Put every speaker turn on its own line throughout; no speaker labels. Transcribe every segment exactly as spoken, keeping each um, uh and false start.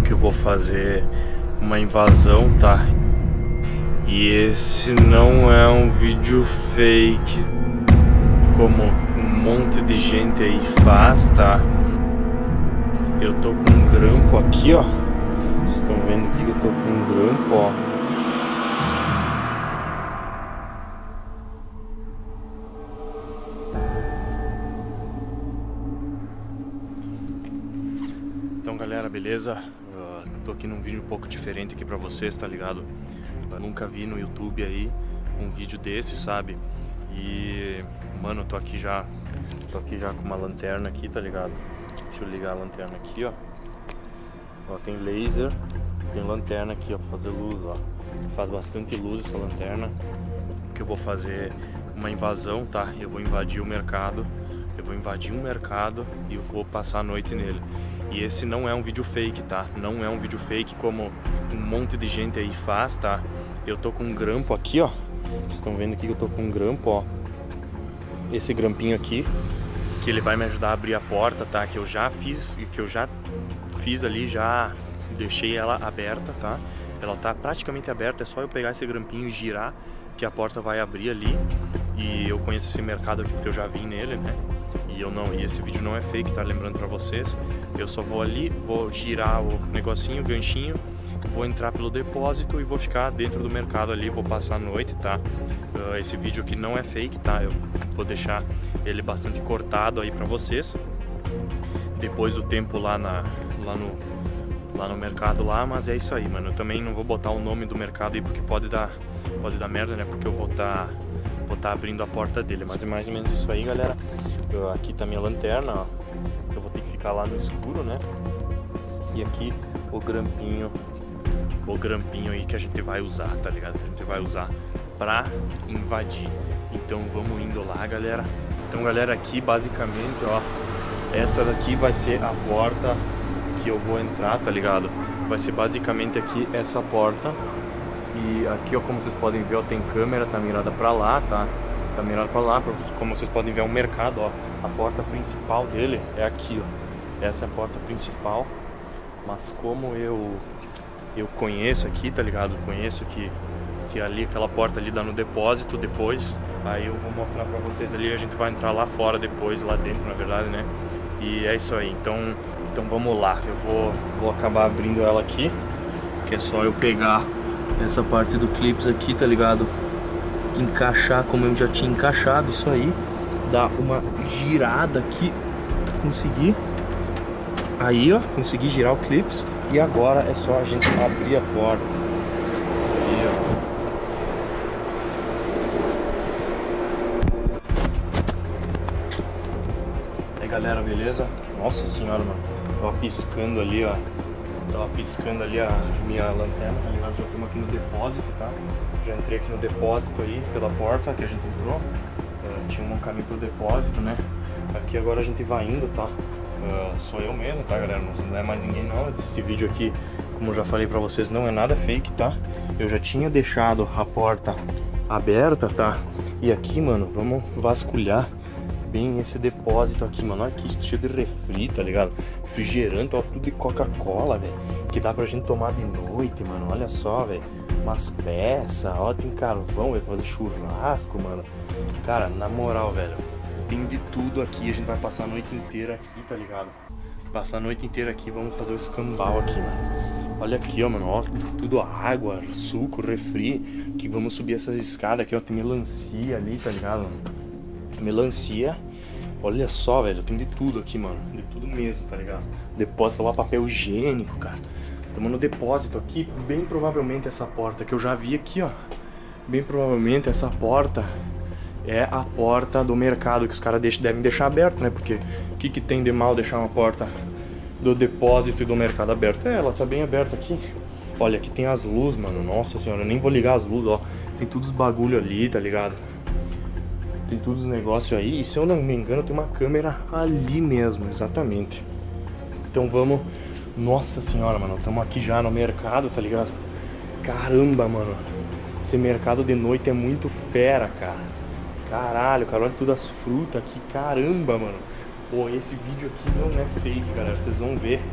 que eu vou fazer uma invasão, tá? E esse não é um vídeo fake, como um monte de gente aí faz, tá? Eu tô com um grampo aqui, ó. Vocês estão vendo aqui que eu tô com um grampo, ó. Então galera, beleza? Uh, tô aqui num vídeo um pouco diferente aqui pra vocês, tá ligado? Eu nunca vi no YouTube aí um vídeo desse, sabe? E, mano, eu tô aqui já Tô aqui já com uma lanterna aqui, tá ligado? Deixa eu ligar a lanterna aqui, ó. Ó, tem laser, tem lanterna aqui, ó, pra fazer luz, ó. Faz bastante luz essa lanterna, porque eu vou fazer uma invasão, tá? Eu vou invadir o mercado, eu vou invadir um mercado e eu vou passar a noite nele. E esse não é um vídeo fake, tá? Não é um vídeo fake como um monte de gente aí faz, tá? Eu tô com um grampo aqui, ó. Vocês estão vendo aqui que eu tô com um grampo, ó. Esse grampinho aqui, que ele vai me ajudar a abrir a porta, tá? Que eu já fiz, que eu já fiz ali, já deixei ela aberta, tá? Ela tá praticamente aberta, é só eu pegar esse grampinho e girar que a porta vai abrir ali. E eu conheço esse mercado aqui porque eu já vim nele, né? E eu não, e esse vídeo não é fake, tá? Lembrando pra vocês, eu só vou ali, vou girar o negocinho, o ganchinho, vou entrar pelo depósito e vou ficar dentro do mercado ali, vou passar a noite, tá? Uh, esse vídeo aqui não é fake, tá? Eu vou deixar ele bastante cortado aí pra vocês. Depois do tempo lá, na, lá, no, lá no mercado lá, mas é isso aí, mano. Eu também não vou botar o nome do mercado aí porque pode dar, pode dar merda, né? Porque eu vou estar... Tá, vou estar tá abrindo a porta dele, mas é mais ou menos isso aí, galera. Eu, aqui tá minha lanterna, ó, que eu vou ter que ficar lá no escuro, né? E aqui o grampinho, o grampinho aí que a gente vai usar, tá ligado? Que a gente vai usar pra invadir. Então vamos indo lá, galera. Então, galera, aqui basicamente, ó, essa daqui vai ser a porta que eu vou entrar, tá ligado? Vai ser basicamente aqui essa porta. E aqui, ó, como vocês podem ver, ó, tem câmera, tá mirada pra lá, tá? Tá mirada pra lá, como vocês podem ver, é um mercado, ó. A porta principal dele é aqui, ó. Essa é a porta principal. Mas como eu eu conheço aqui, tá ligado? Conheço que, que ali, aquela porta ali dá no depósito depois. Aí eu vou mostrar pra vocês ali, a gente vai entrar lá fora depois, lá dentro, na verdade, né? E é isso aí, então, então vamos lá. Eu vou, vou acabar abrindo ela aqui, que é só eu pegar essa parte do clips aqui, tá ligado? Encaixar como eu já tinha encaixado isso aí. Dar uma girada aqui. Consegui. Aí, ó, consegui girar o clips. E agora é só a gente abrir a porta. Aí, ó. Aí, galera, beleza? Nossa senhora, mano. Tava piscando ali, ó. Tava piscando ali a minha lanterna, tá ligado? Já estamos aqui no depósito, tá? Já entrei aqui no depósito aí, pela porta que a gente entrou. Uh, tinha um caminho pro depósito, né? Aqui agora a gente vai indo, tá? Uh, sou eu mesmo, tá, galera? Não é mais ninguém não. Esse vídeo aqui, como eu já falei pra vocês, não é nada fake, tá? Eu já tinha deixado a porta aberta, tá? E aqui, mano, vamos vasculhar bem esse depósito aqui, mano. Olha que cheio de refri, tá ligado? Refrigerante, ó, tudo de Coca-Cola, velho. Que dá pra gente tomar de noite, mano. Olha só, velho. Umas peças, ó, tem carvão, velho, pra fazer churrasco, mano. Cara, na moral, velho, tem de tudo aqui. A gente vai passar a noite inteira aqui, tá ligado? Passar a noite inteira aqui, vamos fazer o escambau aqui, mano. Olha aqui, ó, mano, ó, tudo água, suco, refri. Que vamos subir essas escadas aqui, ó. Tem melancia ali, tá ligado, mano? Melancia. Olha só, velho, tem de tudo aqui, mano. De tudo mesmo, tá ligado? Depósito lá, papel higiênico, cara. Estamos no depósito aqui. Bem provavelmente essa porta que eu já vi aqui, ó. Bem provavelmente essa porta é a porta do mercado que os caras devem deixar aberto, né? Porque o que, que tem de mal deixar uma porta do depósito e do mercado aberta? É, ela tá bem aberta aqui. Olha, aqui tem as luzes, mano. Nossa senhora, eu nem vou ligar as luzes, ó. Tem todos os bagulho ali, tá ligado? Tem todos os negócios aí. E se eu não me engano, tem uma câmera ali mesmo, exatamente. Então vamos... Nossa senhora, mano. Estamos aqui já no mercado, tá ligado? Caramba, mano. Esse mercado de noite é muito fera, cara. Caralho, cara. Olha todas as frutas aqui. Caramba, mano. Pô, esse vídeo aqui não é fake, galera. Vocês vão ver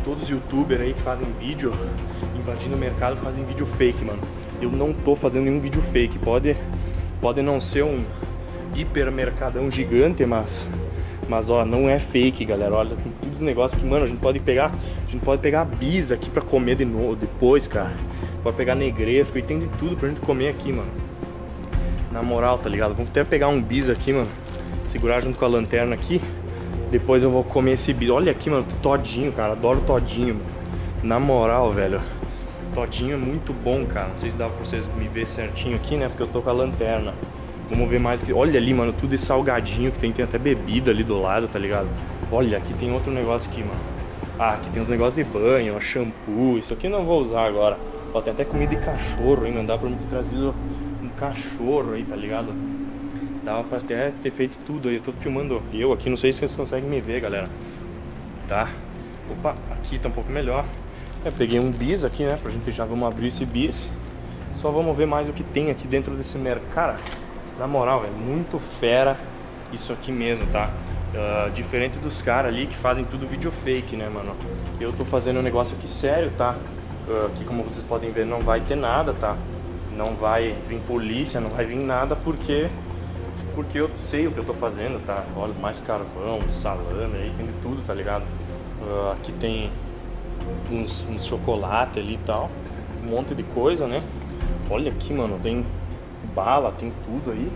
todos os youtubers aí que fazem vídeo invadindo o mercado fazem vídeo fake, mano. Eu não tô fazendo nenhum vídeo fake. Pode, pode não ser um hipermercadão gigante, mas mas ó, não é fake, galera. Olha, tem todos os negócios que, mano, a gente pode pegar, a gente pode pegar bis aqui pra comer de novo depois, cara. Pode pegar negresco e tem de tudo pra gente comer aqui, mano. Na moral, tá ligado? Vamos até pegar um bis aqui, mano. Segurar junto com a lanterna aqui. Depois eu vou comer esse bis. Olha aqui, mano, todinho, cara. Adoro todinho, mano. Na moral, velho. Todinho é muito bom, cara. Não sei se dá pra vocês me ver certinho aqui, né? Porque eu tô com a lanterna. Vamos ver mais o que... Olha ali, mano, tudo esse salgadinho que tem. Tem até bebida ali do lado, tá ligado? Olha, aqui tem outro negócio aqui, mano. Ah, aqui tem uns negócios de banho, shampoo. Isso aqui eu não vou usar agora. Ó, tem até comida de cachorro, hein? Não dá pra me ter trazido um cachorro aí, tá ligado? Dava pra até ter feito tudo aí. Eu tô filmando eu aqui, não sei se vocês conseguem me ver, galera. Tá? Opa, aqui tá um pouco melhor. Eu peguei um bis aqui, né? Pra gente já vamos abrir esse bis. Só vamos ver mais o que tem aqui dentro desse mercado. Cara, na moral, é muito fera isso aqui mesmo, tá? Uh, diferente dos caras ali que fazem tudo vídeo fake, né, mano? Eu tô fazendo um negócio aqui sério, tá? Uh, aqui, como vocês podem ver, não vai ter nada, tá? Não vai vir polícia, não vai vir nada, porque porque eu sei o que eu tô fazendo, tá? Olha, mais carvão, salame aí, tem de tudo, tá ligado? Uh, aqui tem uns, uns chocolate ali e tal, um monte de coisa, né? Olha aqui, mano, tem bala, tem tudo aí.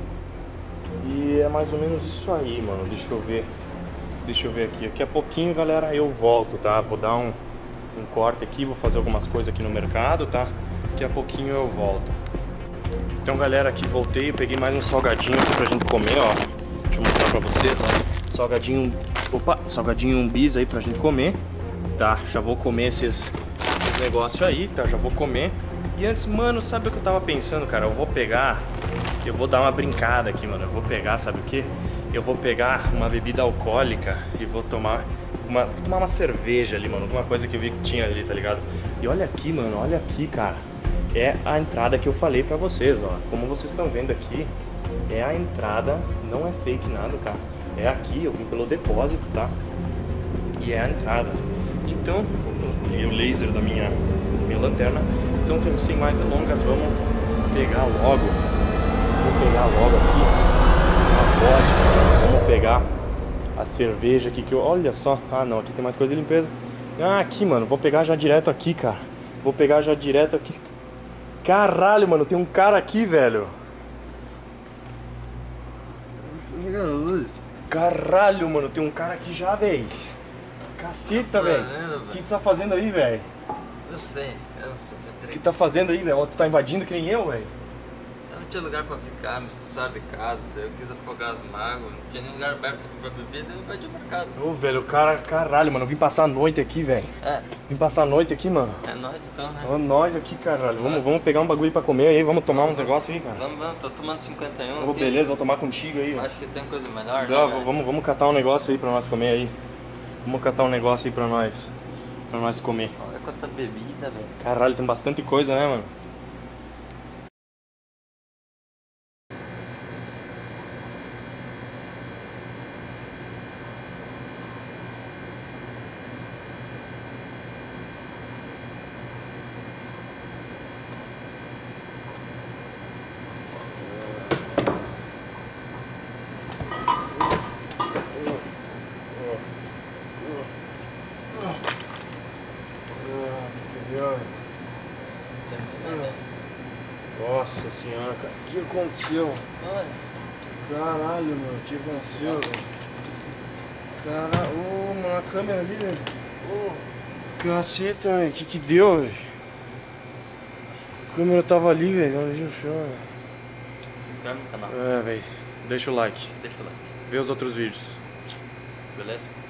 E é mais ou menos isso aí, mano. Deixa eu ver. Deixa eu ver aqui. Daqui a pouquinho, galera, eu volto, tá? Vou dar um, um corte aqui, vou fazer algumas coisas aqui no mercado, tá? Daqui a pouquinho eu volto. Então, galera, aqui voltei. Eu peguei mais um salgadinho aqui pra gente comer, ó. Deixa eu mostrar pra vocês, ó. Salgadinho... Opa! Salgadinho um bis aí pra gente comer. Tá? Já vou comer esses, esses negócios aí, tá? Já vou comer. E antes, mano, sabe o que eu tava pensando, cara? Eu vou pegar... Eu vou dar uma brincada aqui, mano. Eu vou pegar, sabe o que? Eu vou pegar uma bebida alcoólica e vou tomar uma, vou tomar uma cerveja ali, mano. Alguma coisa que eu vi que tinha ali, tá ligado? E olha aqui, mano. Olha aqui, cara. É a entrada que eu falei pra vocês, ó. Como vocês estão vendo aqui, é a entrada. Não é fake nada, tá? É aqui, eu vim pelo depósito, tá? E é a entrada. Então, eu o laser da minha, minha lanterna. Então, sem mais delongas, vamos pegar logo. Vou pegar logo aqui a vodka. Vamos pegar a cerveja aqui que eu... Olha só. Ah, não. Aqui tem mais coisa de limpeza. Ah, aqui, mano. Vou pegar já direto aqui, cara. Vou pegar já direto aqui. Caralho, mano. Tem um cara aqui, velho. Caralho, mano. Tem um cara aqui já, velho. Caceta, velho. O que tu tá fazendo aí, velho?
Eu sei. Eu não sei.
O que tá fazendo aí, velho? Tu tá invadindo que nem eu, velho?
Eu não tinha lugar pra ficar, me expulsaram de casa, eu quis afogar as mágoas, não tinha nem lugar aberto pra comprar bebida, eu invadi o mercado.
Ô, velho, o cara, caralho, mano, eu vim passar a noite aqui, velho.
É.
Vim passar a noite aqui, mano.
É nóis então, né?
Ó, nós aqui, caralho. Vamos, vamos pegar um bagulho pra comer aí, vamos tomar uns negócios aí, cara.
Vamos, vamos, tô tomando cinquenta e um
Ô,
aqui.
beleza, vou tomar contigo aí, velho.
Acho que tem coisa melhor,
Não,
né?
vamos, vamos catar um negócio aí pra nós comer aí. Vamos catar um negócio aí pra nós, pra nós comer.
Olha quanta bebida, velho.
Caralho, tem bastante coisa, né, mano? Nossa senhora, cara, o que aconteceu?
Olha.
Caralho, mano, o que aconteceu, velho? Caralho, ô, mano, a câmera ali, velho.
Oh.
Caceta, velho, o que que deu, velho? A câmera tava ali, velho, ali no chão, velho.
Se inscreve no canal.
É, velho, deixa o like.
Deixa o like.
Vê os outros vídeos.
Beleza?